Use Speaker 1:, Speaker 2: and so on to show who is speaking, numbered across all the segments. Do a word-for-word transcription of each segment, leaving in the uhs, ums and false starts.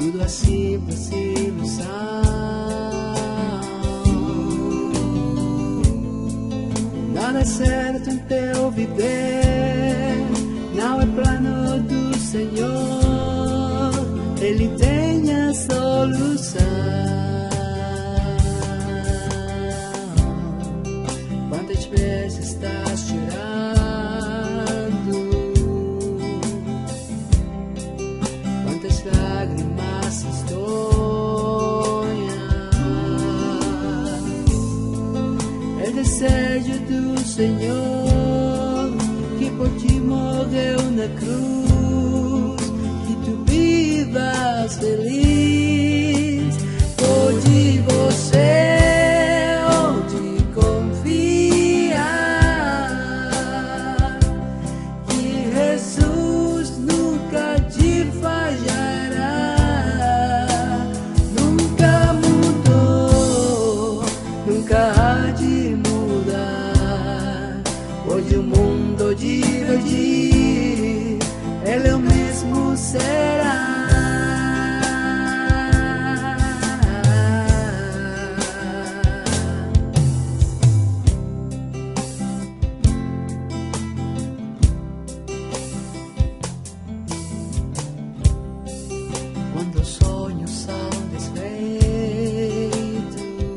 Speaker 1: tudo é simples ilusão. Nada é certo em teu viver, não é plano do Senhor, Ele tem a solução. Quantas vezes estás chorando, quantas lágrimas estonham, é desejo do Senhor que por ti morreu na cruz, que tu vivas feliz. Pode você onde confiar que Jesus nunca te falhará, nunca mudou, nunca há de mudar. Hoje o mundo divertir, Ele é o mesmo será. Quando os sonhos são desfeitos,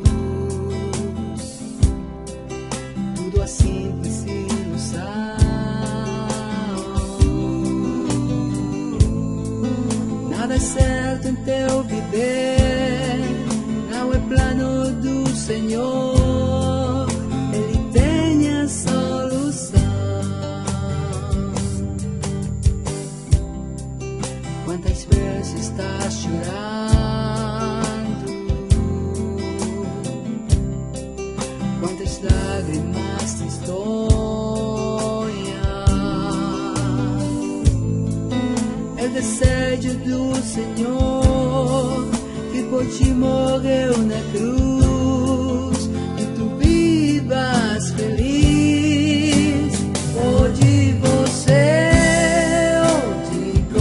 Speaker 1: tudo é simples ilusão. Nada é certo em teu viver, não é plano do Senhor, Ele tem a solução. Quantas vezes estás chorando, quantas lágrimas te estonham, é desejo do Senhor que por ti morreu na cruz, que tu vivas feliz. Pode você onde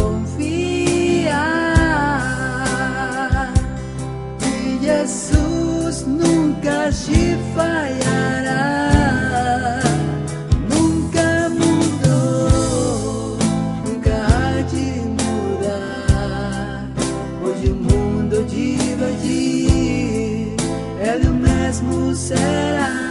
Speaker 1: confiar que Jesus nunca te falhará, nunca mudou, nunca há de mudar. Hoje o mundo divertir, Ele o mesmo será.